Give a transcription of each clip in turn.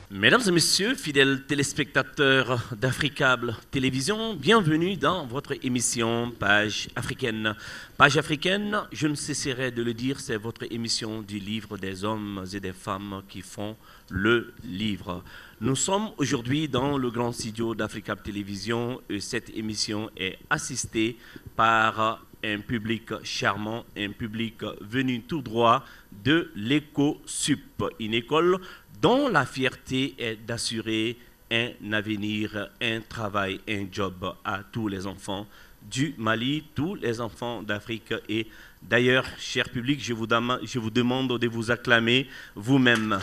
Mesdames et messieurs, fidèles téléspectateurs d'Africable Télévision, bienvenue dans votre émission Page Africaine. Page Africaine, je ne cesserai de le dire, c'est votre émission du livre des hommes et des femmes qui font le livre. Nous sommes aujourd'hui dans le grand studio d'Africable Télévision et cette émission est assistée par un public charmant, un public venu tout droit de l'EcoSup, une école dont la fierté est d'assurer un avenir, un travail, un job à tous les enfants du Mali, tous les enfants d'Afrique. Et d'ailleurs, cher public, je vous demande de vous acclamer vous-même.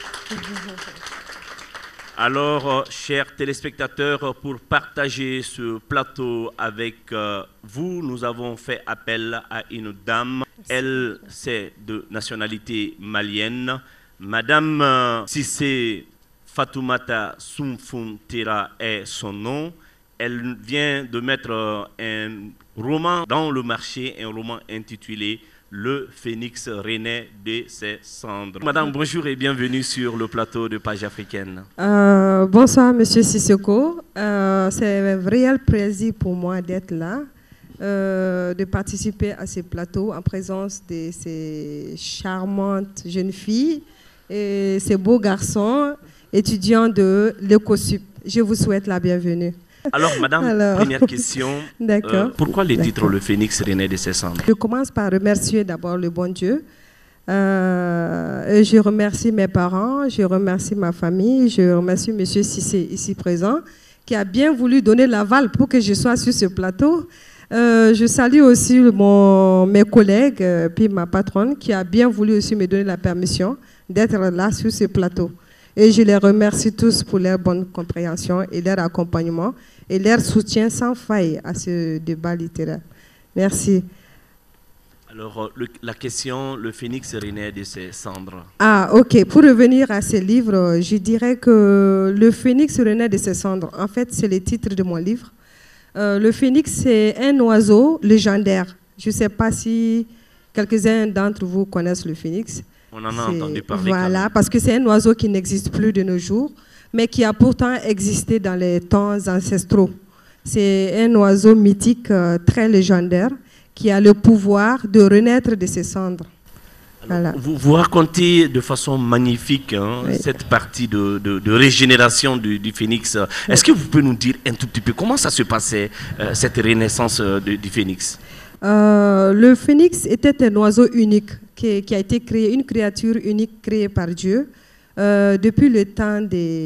Alors, chers téléspectateurs, pour partager ce plateau avec vous, nous avons fait appel à une dame. Elle, c'est de nationalité malienne. Madame Cissé Fatoumata Soumfountira est son nom. Elle vient de mettre un roman dans le marché, un roman intitulé Le Phénix renaît de ses cendres. Madame, bonjour et bienvenue sur le plateau de Page Africaine. Bonsoir, Monsieur Sissoko. C'est un réel plaisir pour moi d'être là, de participer à ce plateau en présence de ces charmantes jeunes filles et ces beaux garçons étudiants de l'EcoSup. Je vous souhaite la bienvenue. Alors, madame, première question. Pourquoi le titre Le Phénix renaît de ses cendres? Je commence par remercier d'abord le bon Dieu. Et je remercie mes parents, je remercie ma famille, je remercie Monsieur Cissé ici présent, qui a bien voulu donner l'aval pour que je sois sur ce plateau. Je salue aussi mes collègues, puis ma patronne, qui a bien voulu aussi me donner la permission d'être là sur ce plateau. Et je les remercie tous pour leur bonne compréhension et leur accompagnement et leur soutien sans faille à ce débat littéraire. Merci. Alors, la question, Le Phénix renaît de ses cendres. Ah, ok. Pour revenir à ce livre, je dirais que Le Phénix renaît de ses cendres. En fait, c'est le titre de mon livre. Le phénix, c'est un oiseau légendaire. Je ne sais pas si quelques-uns d'entre vous connaissent le phénix. On en a entendu parler. Voilà, parce que c'est un oiseau qui n'existe plus de nos jours, mais qui a pourtant existé dans les temps ancestraux. C'est un oiseau mythique très légendaire qui a le pouvoir de renaître de ses cendres. Alors, voilà. Vous racontez de façon magnifique cette partie de régénération du phénix. Est-ce que vous pouvez nous dire un tout petit peu comment ça se passait, cette renaissance du phénix? Le phénix était un oiseau unique qui a été créé, une créature unique créée par Dieu depuis le temps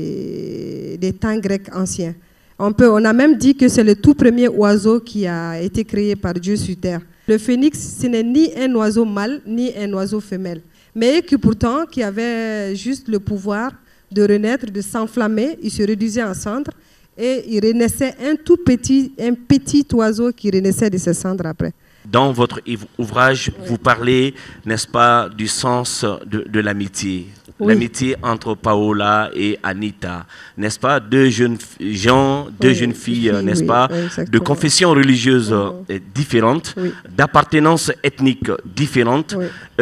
des temps grecs anciens. On a même dit que c'est le tout premier oiseau qui a été créé par Dieu sur terre. Le phénix, ce n'est ni un oiseau mâle, ni un oiseau femelle, mais qui avait juste le pouvoir de renaître, de s'enflammer. Il se réduisait en cendres et il renaissait un petit oiseau qui renaissait de ses cendres après. Dans votre ouvrage, vous parlez, n'est-ce pas, du sens de l'amitié. Oui. L'amitié entre Paola et Anita, n'est-ce pas? Deux jeunes filles, n'est-ce pas, de confessions religieuses différentes, d'appartenance ethnique différente,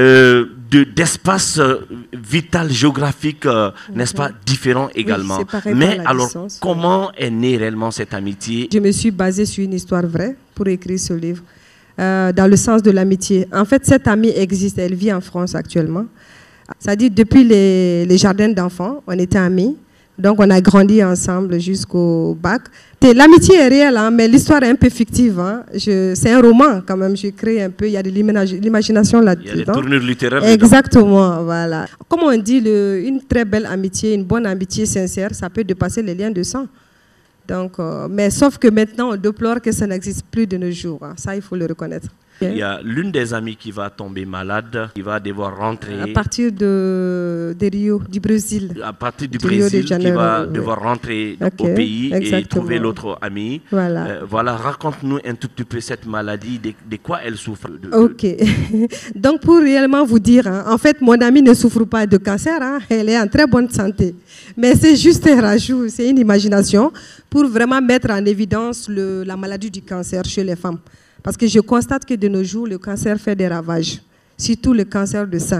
d'espace vital géographique, n'est-ce pas, différent également. Mais alors, comment est née réellement cette amitié? Je me suis basée sur une histoire vraie pour écrire ce livre, dans le sens de l'amitié. En fait, cette amie existe, elle vit en France actuellement. C'est-à-dire, depuis les jardins d'enfants, on était amis. Donc, on a grandi ensemble jusqu'au bac. L'amitié est réelle, hein, mais l'histoire est un peu fictive. Hein. C'est un roman, quand même. J'ai créé un peu, il y a de l'imagination là-dedans. Il y a des tournures littéraires. Exactement, voilà. Comme on dit, une très belle amitié, une bonne amitié sincère, ça peut dépasser les liens de sang. Donc, mais sauf que maintenant, on déplore que ça n'existe plus de nos jours. Hein. Ça, il faut le reconnaître. Il y a l'une des amies qui va tomber malade, qui va devoir rentrer. À partir de Rio, du Brésil. À partir du Brésil, qui va devoir rentrer au pays et trouver l'autre amie. Voilà. Voilà, raconte-nous un tout petit peu cette maladie, de quoi elle souffre. Ok. Donc, pour réellement vous dire, hein, en fait, mon amie ne souffre pas de cancer, hein, elle est en très bonne santé. Mais c'est juste un rajout, c'est une imagination pour vraiment mettre en évidence la maladie du cancer chez les femmes. Parce que je constate que de nos jours, le cancer fait des ravages, surtout le cancer de sein.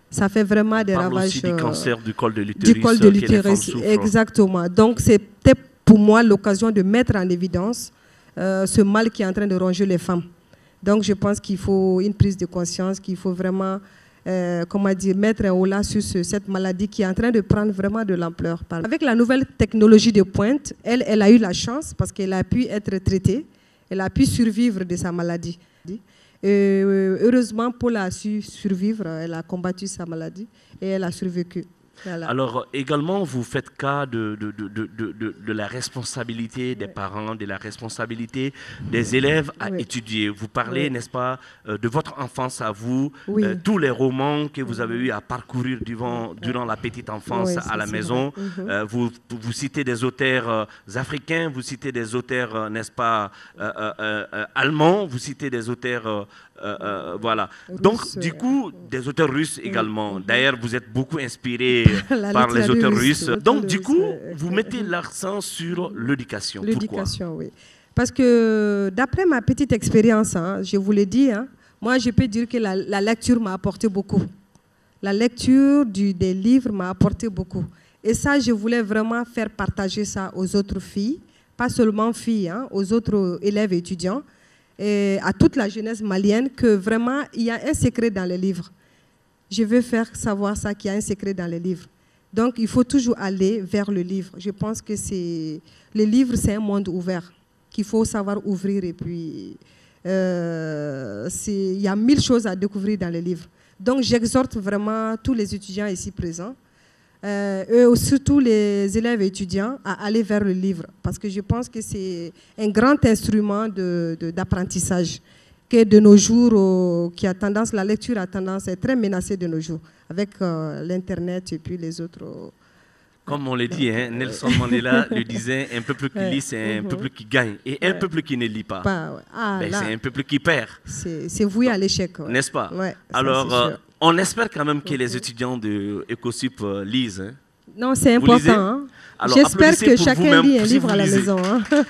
Ça fait vraiment des ravages. Aussi du cancer du col de l'utérus. Du col de l'utérus, exactement. Donc c'était pour moi l'occasion de mettre en évidence ce mal qui est en train de ronger les femmes. Donc je pense qu'il faut une prise de conscience, qu'il faut vraiment mettre un holà sur cette maladie qui est en train de prendre vraiment de l'ampleur. Avec la nouvelle technologie de pointe, elle a eu la chance parce qu'elle a pu être traitée, elle a pu survivre de sa maladie. Heureusement, Paul a su survivre, elle a combattu sa maladie et elle a survécu. Voilà. Alors, également, vous faites cas de la responsabilité des parents, de la responsabilité des élèves à étudier. Vous parlez, n'est-ce pas, de votre enfance à vous, tous les romans que vous avez eu à parcourir durant la petite enfance à la maison. Vous citez des auteurs africains, vous citez des auteurs, n'est-ce pas, allemands, vous citez des auteurs... voilà. Donc, du coup, des auteurs russes également. D'ailleurs, vous êtes beaucoup inspiré par les auteurs russes. Donc, du coup, vous mettez l'accent sur l'éducation. L'éducation, oui. Parce que, d'après ma petite expérience, je vous l'ai dit, moi, je peux dire que la lecture m'a apporté beaucoup. La lecture des livres m'a apporté beaucoup. Et ça, je voulais vraiment faire partager ça aux autres filles, pas seulement filles, aux autres élèves et étudiants, et à toute la jeunesse malienne, que vraiment, il y a un secret dans les livres. Je veux faire savoir ça, qu'il y a un secret dans les livres. Donc, il faut toujours aller vers le livre. Je pense que le livre, c'est un monde ouvert qu'il faut savoir ouvrir. Et puis, il y a 1000 choses à découvrir dans les livres. Donc, j'exhorte vraiment tous les étudiants ici présents, surtout les élèves et étudiants, à aller vers le livre. Parce que je pense que c'est un grand instrument d'apprentissage. Que de nos jours, la lecture a tendance à être très menacée de nos jours, avec l'Internet et puis les autres. Comme on l'a dit, Nelson Mandela le disait, un peuple qui lit, c'est un peuple qui gagne. Et un peuple qui ne lit pas, c'est un peuple qui perd. C'est voué à l'échec. N'est-ce pas? Alors, on espère quand même que les étudiants de Ecosup lisent. Non, c'est important. J'espère que chacun lit un livre à la maison.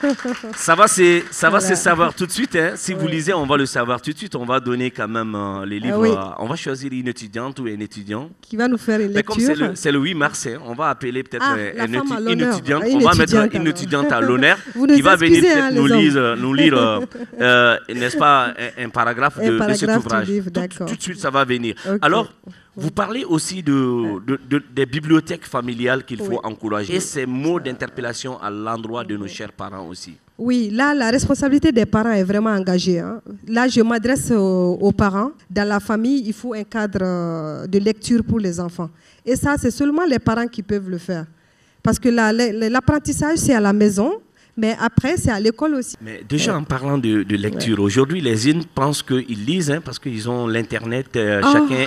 Ça va se savoir tout de suite. Si vous lisez, on va le savoir tout de suite. On va donner quand même les livres. On va choisir une étudiante ou un étudiant. Qui va nous faire une lecture. Comme c'est le 8 mars, on va appeler peut-être une étudiante. On va mettre une étudiante à l'honneur qui va venir peut-être nous lire n'est-ce pas, un paragraphe de cet ouvrage. Tout de suite, ça va venir. Alors, vous parlez aussi des bibliothèques familiales qu'il faut encourager. Et ces mots d'interpellation à l'endroit de nos chers parents aussi. Oui, là, la responsabilité des parents est vraiment engagée. Là, je m'adresse aux parents. Dans la famille, il faut un cadre de lecture pour les enfants. Et ça, c'est seulement les parents qui peuvent le faire. Parce que l'apprentissage, c'est à la maison. Mais après, c'est à l'école aussi. Mais déjà, en parlant de lecture, aujourd'hui, les jeunes pensent qu'ils lisent parce qu'ils ont l'Internet. Chacun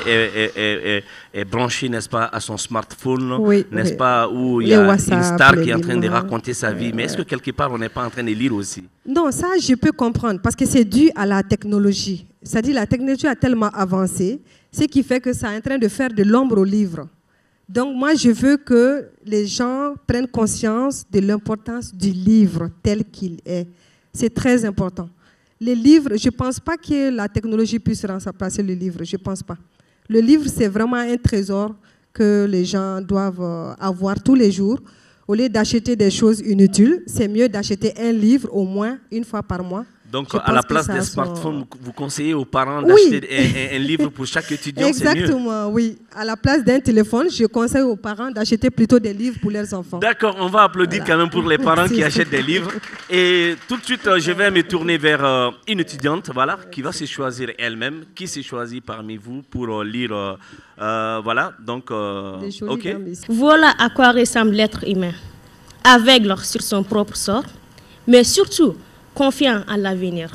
est branché, n'est-ce pas, à son smartphone, n'est-ce pas, où il y a une star qui est en train de raconter sa vie. Mais est-ce que quelque part, on n'est pas en train de lire aussi? Non, ça, je peux comprendre parce que c'est dû à la technologie. C'est-à-dire la technologie a tellement avancé, ce qui fait que ça est en train de faire de l'ombre au livre. Donc, moi, je veux que les gens prennent conscience de l'importance du livre tel qu'il est. C'est très important. Les livres, je ne pense pas que la technologie puisse remplacer le livre. Je ne pense pas. Le livre, c'est vraiment un trésor que les gens doivent avoir tous les jours. Au lieu d'acheter des choses inutiles, c'est mieux d'acheter un livre au moins une fois par mois. Donc, à la place des smartphones, vous conseillez aux parents d'acheter un livre pour chaque étudiant. Exactement, oui. À la place d'un téléphone, je conseille aux parents d'acheter plutôt des livres pour leurs enfants. D'accord, on va applaudir quand même pour les parents qui achètent des livres. Et tout de suite, je vais me tourner vers une étudiante qui va se choisir elle-même. Qui s'est choisi parmi vous pour lire voilà, donc, ok. Voilà à quoi ressemble l'être humain. Aveugle sur son propre sort, mais surtout confiant en l'avenir.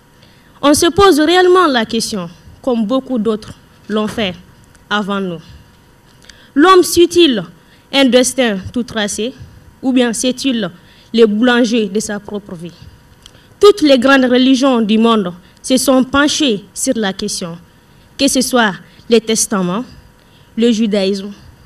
On se pose réellement la question, comme beaucoup d'autres l'ont fait avant nous. L'homme suit-il un destin tout tracé, ou bien c'est-il le boulanger de sa propre vie? Toutes les grandes religions du monde se sont penchées sur la question, que ce soit les testaments, le judaïsme,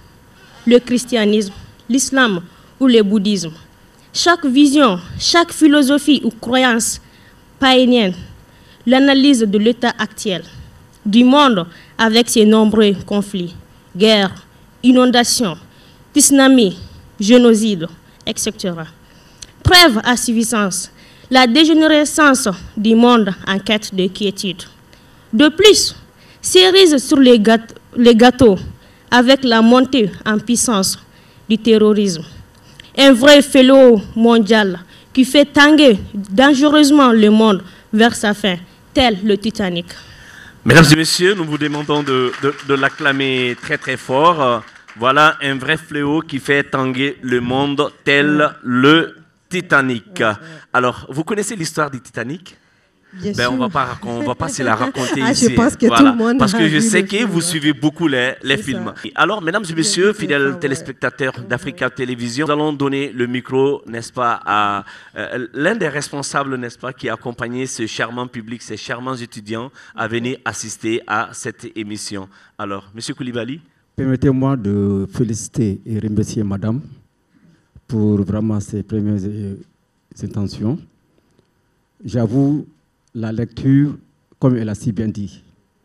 le christianisme, l'islam ou le bouddhisme. Chaque vision, chaque philosophie ou croyance païenne, l'analyse de l'état actuel du monde avec ses nombreux conflits, guerre, inondations, tsunamis, génocide, etc. Preuve à suffisance, la dégénérescence du monde en quête de quiétude. De plus, cerise sur les gâteaux avec la montée en puissance du terrorisme. Un vrai fléau mondial qui fait tanguer dangereusement le monde vers sa fin, tel le Titanic. Mesdames et messieurs, nous vous demandons de l'acclamer très très fort. Voilà un vrai fléau qui fait tanguer le monde tel le Titanic. Alors, vous connaissez l'histoire du Titanic? Bien sûr. On va pas se la raconter ici. Je pense que tout le monde parce que a je vu sais le que film. vous suivez beaucoup les films. Alors, mesdames et messieurs, fidèles ouais. téléspectateurs d'Africa Télévision, nous allons donner le micro, n'est-ce pas, à l'un des responsables, n'est-ce pas, qui a accompagné ce charmant public, ces charmants étudiants à venir assister à cette émission. Alors, monsieur Koulibaly. Permettez-moi de féliciter et remercier madame pour vraiment ses premières intentions. J'avoue, la lecture, comme elle a si bien dit,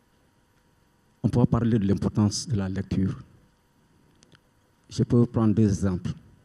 on peut parler de l'importance de la lecture. Je peux prendre deux exemples.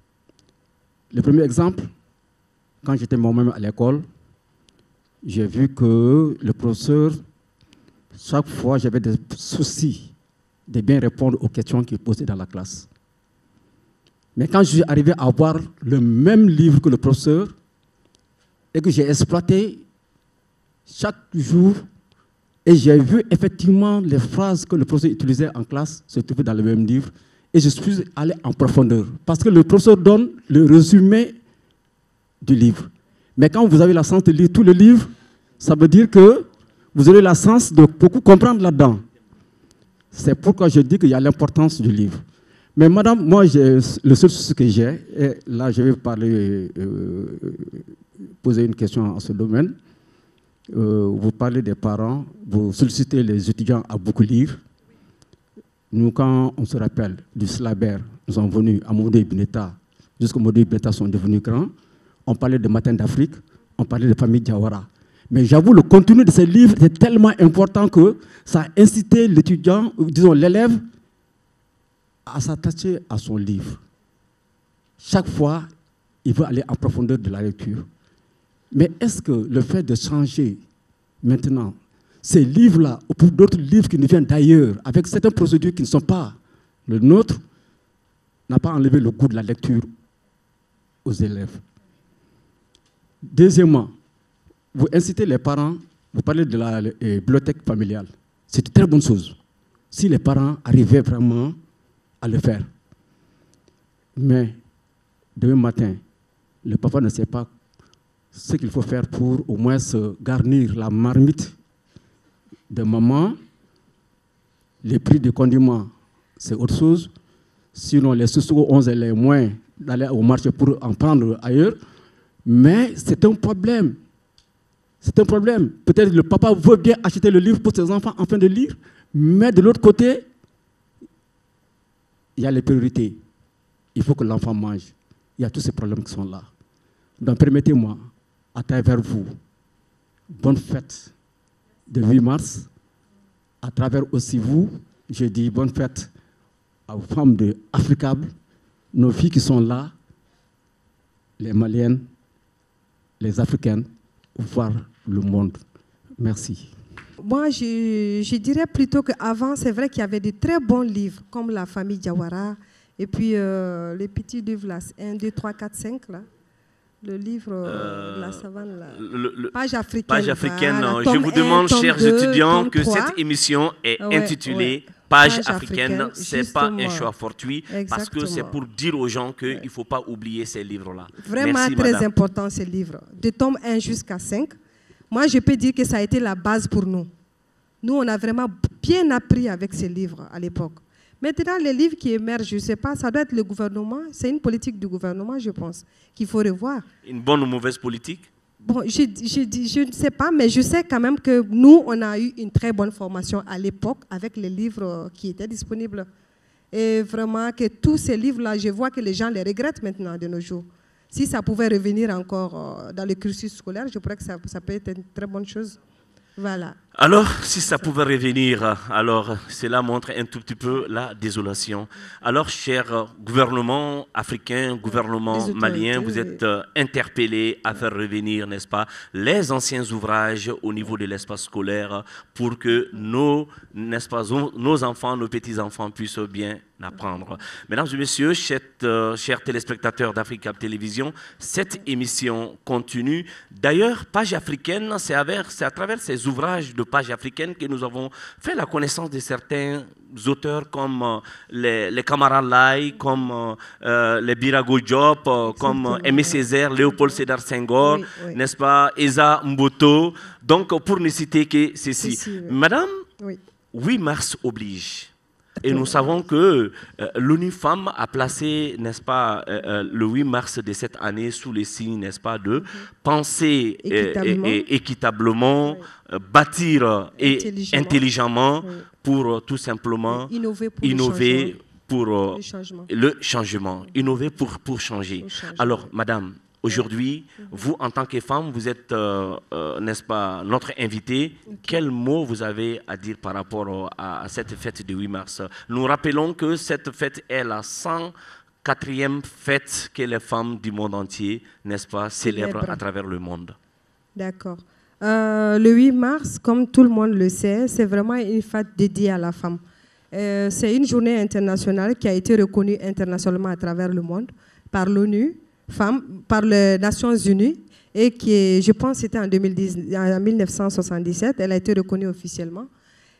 Le premier exemple, quand j'étais moi-même à l'école, j'ai vu que le professeur, chaque fois, j'avais des soucis de bien répondre aux questions qu'il posait dans la classe. Mais quand je suis arrivé à avoir le même livre que le professeur et que j'ai exploité chaque jour et j'ai vu effectivement les phrases que le professeur utilisait en classe se trouver dans le même livre et je suis allé en profondeur parce que le professeur donne le résumé du livre. Mais quand vous avez la chance de lire tout le livre, ça veut dire que vous aurez la chance de beaucoup comprendre là-dedans. C'est pourquoi je dis qu'il y a l'importance du livre. Mais madame, moi, le seul souci que j'ai, et là je vais parler, poser une question à ce domaine. Vous parlez des parents, vous sollicitez les étudiants à beaucoup lire. Nous, quand on se rappelle du Slaber, nous sommes venus à Modou Ibn Etta, jusqu'au Modou Ibn Etta sont devenus grands. On parlait de Matin d'Afrique, on parlait de famille Diawara. Mais j'avoue, le contenu de ces livres est tellement important que ça a incité l'étudiant, disons l'élève, à s'attacher à son livre. Chaque fois, il veut aller en profondeur de la lecture. Mais est-ce que le fait de changer maintenant ces livres-là, ou pour d'autres livres qui nous viennent d'ailleurs, avec certaines procédures qui ne sont pas le nôtre, n'a pas enlevé le goût de la lecture aux élèves? Deuxièmement, vous incitez les parents, vous parlez de la bibliothèque familiale. C'est une très bonne chose, si les parents arrivaient vraiment à le faire. Mais demain matin, le papa ne sait pas ce qu'il faut faire pour au moins se garnir la marmite de maman. Les prix de condiments, c'est autre chose. Sinon, les sous-sous 11 et les moins d'aller au marché pour en prendre ailleurs. Mais c'est un problème. C'est un problème. Peut-être le papa veut bien acheter le livre pour ses enfants afin de lire, mais de l'autre côté, il y a les priorités. Il faut que l'enfant mange. Il y a tous ces problèmes qui sont là. Donc permettez-moi, à travers vous, bonne fête de 8 mars. À travers aussi vous, je dis bonne fête aux femmes de Africable, nos filles qui sont là, les Maliennes, les Africaines, voir le monde. Merci. Moi, je dirais plutôt qu'avant, c'est vrai qu'il y avait de très bons livres, comme La famille Diawara, et puis les petits livres, là, 1, 2, 3, 4, 5, là. Le livre La savane, là. Page africaine. Page africaine. Voilà, Je vous demande, chers étudiants, que 3. Cette émission est intitulée Page africaine. Ce n'est pas un choix fortuit, parce que c'est pour dire aux gens qu'il ne faut pas oublier ces livres-là. Vraiment. Merci, très important, ces livres. De tome 1 jusqu'à 5. Moi, je peux dire que ça a été la base pour nous. Nous, on a vraiment bien appris avec ces livres à l'époque. Maintenant, les livres qui émergent, je ne sais pas, ça doit être le gouvernement. C'est une politique du gouvernement, je pense, qu'il faut revoir. Une bonne ou mauvaise politique? Bon, je ne sais pas, mais je sais quand même que nous, on a eu une très bonne formation à l'époque avec les livres qui étaient disponibles. Et vraiment, que tous ces livres-là, je vois que les gens les regrettent maintenant de nos jours. Si ça pouvait revenir encore dans le cursus scolaire, je crois que ça peut être une très bonne chose. Voilà. Alors, si ça pouvait revenir, alors cela montre un tout petit peu la désolation. Alors, cher gouvernement africain, gouvernement malien, vous êtes interpellés à faire revenir, n'est-ce pas, les anciens ouvrages au niveau de l'espace scolaire pour que nos enfants, nos petits-enfants puissent bien apprendre. Mesdames et messieurs, chers téléspectateurs d'Africa Télévision, cette émission continue. D'ailleurs, Page africaine, c'est à travers ces ouvrages de Page africaine que nous avons fait la connaissance de certains auteurs comme les Camara Lai, comme les Birago Diop, comme Aimé Césaire, Léopold Sédar Senghor, n'est-ce pas, Esa Mboto. Donc, pour ne citer que ceci. Madame, 8 mars oblige. Et nous savons que l'ONU Femmes a placé, n'est-ce pas, le 8 mars de cette année sous les signes, n'est-ce pas, de penser équitablement, bâtir intelligemment pour tout simplement innover pour le changement, innover pour changer. Alors, madame, aujourd'hui, vous, en tant que femme, vous êtes, n'est-ce pas, notre invitée. Quel mot vous avez à dire par rapport à cette fête du 8 mars? Nous rappelons que cette fête est la 104e fête que les femmes du monde entier, n'est-ce pas, célèbrent à travers le monde. D'accord. Le 8 mars, comme tout le monde le sait, c'est vraiment une fête dédiée à la femme. C'est une journée internationale qui a été reconnue internationalement à travers le monde par l'ONU, par les Nations Unies, et qui, je pense, c'était en 1977, elle a été reconnue officiellement.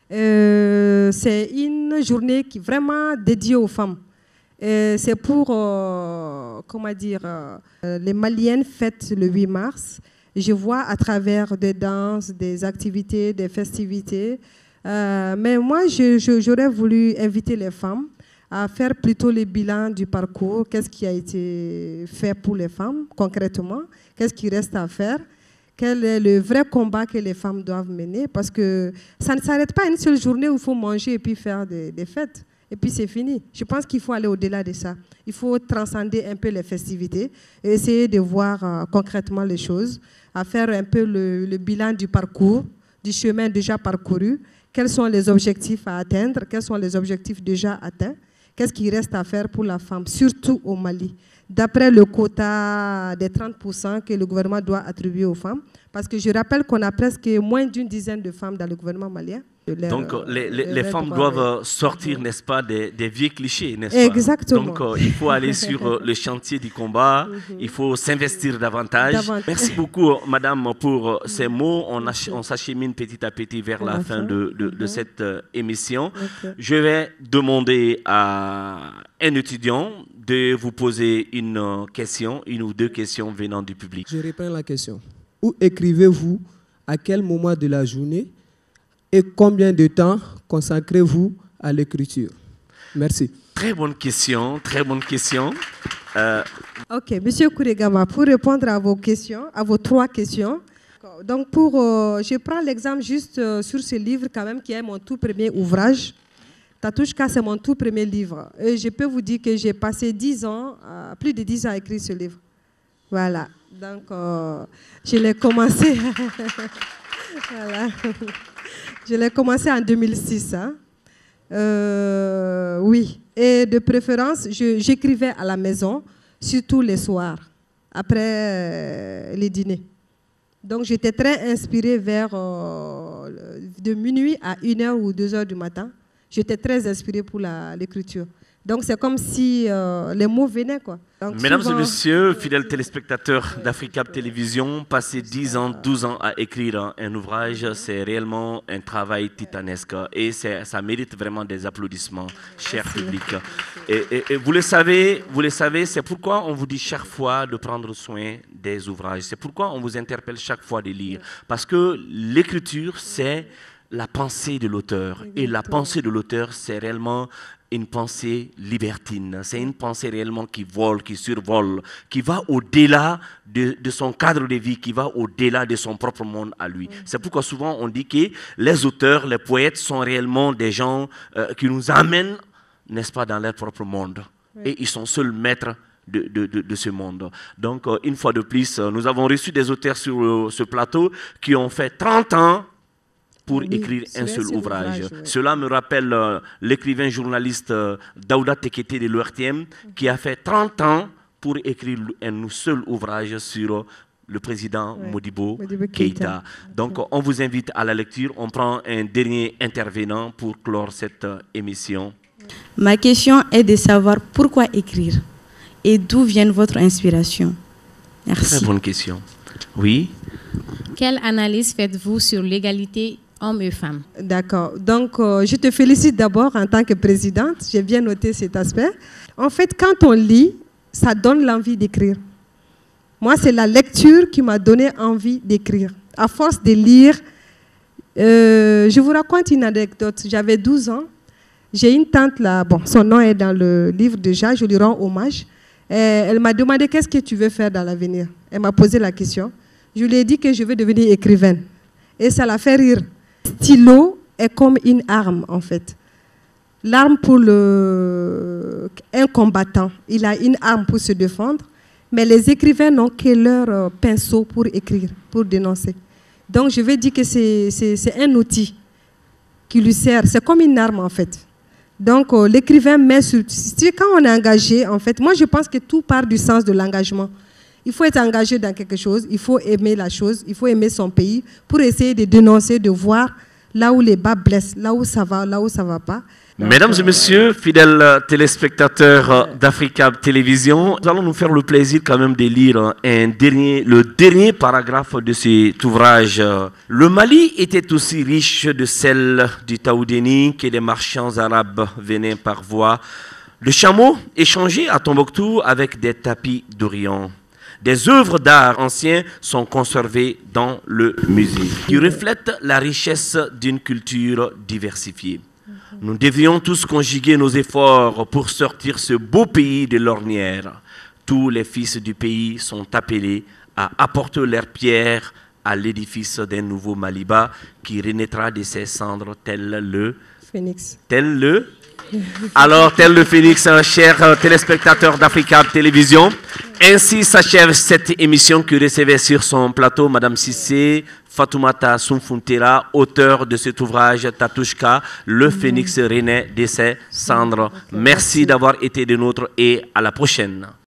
C'est une journée qui est vraiment dédiée aux femmes. C'est pour, comment dire, les Maliennes fêtent le 8 mars. Je vois à travers des danses, des activités, des festivités. Mais moi, j'aurais voulu inviter les femmes à faire plutôt le bilan du parcours, qu'est-ce qui a été fait pour les femmes concrètement, qu'est-ce qui reste à faire, quel est le vrai combat que les femmes doivent mener, parce que ça ne s'arrête pas à une seule journée où il faut manger et puis faire des fêtes, et puis c'est fini. Je pense qu'il faut aller au-delà de ça. Il faut transcender un peu les festivités et essayer de voir concrètement les choses, à faire un peu le bilan du parcours, du chemin déjà parcouru, quels sont les objectifs à atteindre, quels sont les objectifs déjà atteints. Qu'est-ce qui reste à faire pour la femme, surtout au Mali, d'après le quota des 30% que le gouvernement doit attribuer aux femmes? Parce que je rappelle qu'on a presque moins d'une dizaine de femmes dans le gouvernement malien. Donc les femmes doivent sortir, n'est-ce pas, des vieux clichés, n'est-ce pas? Exactement. Donc il faut aller sur le chantier du combat, il faut s'investir davantage. Merci beaucoup, madame, pour ces mots. On s'achemine petit à petit vers la fin de cette émission. Je vais demander à un étudiant de vous poser une question, une ou deux questions venant du public. Je réponds à la question. Où écrivez-vous? À quel moment de la journée? Et combien de temps consacrez-vous à l'écriture? Merci. Très bonne question, très bonne question. Ok, Monsieur Kouregama, pour répondre à vos questions, à vos 3 questions, donc je prends l'exemple juste sur ce livre quand même qui est mon tout premier ouvrage. Tatouchka, c'est mon tout premier livre. Et je peux vous dire que j'ai passé 10 ans, plus de 10 ans à écrire ce livre. Voilà. Donc, je l'ai commencé. Voilà. Je l'ai commencé en 2006. Hein. Oui. Et de préférence, j'écrivais à la maison, surtout les soirs, après les dîners. Donc, j'étais très inspirée vers de minuit à 1h ou 2h du matin. J'étais très inspirée pour l'écriture. Donc, c'est comme si les mots venaient, quoi. Donc, mesdames et messieurs, fidèles téléspectateurs d'Africa Télévision, passer 10 ans, 12 ans à écrire un ouvrage, c'est réellement un travail titanesque. Et ça mérite vraiment des applaudissements, cher public. Et vous le savez, c'est pourquoi on vous dit chaque fois de prendre soin des ouvrages. C'est pourquoi on vous interpelle chaque fois de lire. Parce que l'écriture, c'est la pensée de l'auteur. Et la pensée de l'auteur, c'est réellement une pensée libertine. C'est une pensée réellement qui vole, qui survole, qui va au-delà de son cadre de vie, qui va au-delà de son propre monde à lui. C'est pourquoi souvent on dit que les auteurs, les poètes sont réellement des gens qui nous amènent, n'est-ce pas, dans leur propre monde. Et ils sont seuls maîtres de ce monde. Donc, une fois de plus, nous avons reçu des auteurs sur ce plateau qui ont fait 30 ans pour Oui, écrire un sur seul ouvrage. ouais. Cela me rappelle l'écrivain journaliste Daouda Tekete de l'ORTM qui a fait 30 ans pour écrire un seul ouvrage sur le président Modibo Keïta. Donc, on vous invite à la lecture. On prend un dernier intervenant pour clore cette émission. Ma question est de savoir pourquoi écrire et d'où vient votre inspiration. Merci. Très bonne question. Oui. Quelle analyse faites-vous sur l'égalité hommes et femmes? D'accord. Donc, je te félicite d'abord en tant que présidente. J'ai bien noté cet aspect. En fait, quand on lit, ça donne l'envie d'écrire. Moi, c'est la lecture qui m'a donné envie d'écrire. À force de lire, je vous raconte une anecdote. J'avais 12 ans. J'ai une tante là, bon, son nom est dans le livre déjà, je lui rends hommage. Elle m'a demandé qu'est-ce que tu veux faire dans l'avenir. Elle m'a posé la question. Je lui ai dit que je veux devenir écrivaine. Et ça l'a fait rire. Stylo est comme une arme, en fait. L'arme pour un combattant. Il a une arme pour se défendre. Mais les écrivains n'ont que leur pinceau pour écrire, pour dénoncer. Donc, je vais dire que c'est un outil qui lui sert. C'est comme une arme, en fait. Donc, l'écrivain met sur... Quand on est engagé, en fait, moi, je pense que tout part du sens de l'engagement. Il faut être engagé dans quelque chose, il faut aimer la chose, il faut aimer son pays pour essayer de dénoncer, de voir là où les bas blessent, là où ça va pas. Mesdames et messieurs, fidèles téléspectateurs d'Africa Télévision, nous allons nous faire le plaisir quand même de lire le dernier paragraphe de cet ouvrage. Le Mali était aussi riche de sel du Taoudéni que les marchands arabes venaient par voie de chameaux échangés à Tombouctou avec des tapis d'Orient. Des œuvres d'art anciens sont conservées dans le musée, qui reflètent la richesse d'une culture diversifiée. Nous devions tous conjuguer nos efforts pour sortir ce beau pays de l'ornière. Tous les fils du pays sont appelés à apporter leur pierre à l'édifice d'un nouveau Maliba qui renaîtra de ses cendres tel le phénix. Tel le phénix, chers téléspectateurs d'Africa Télévision. Ainsi s'achève cette émission que recevait sur son plateau Madame Cissé Fatoumata Soumfuntera, auteur de cet ouvrage Tatouchka, le phénix renaît de ses cendres. Merci d'avoir été des nôtres et à la prochaine.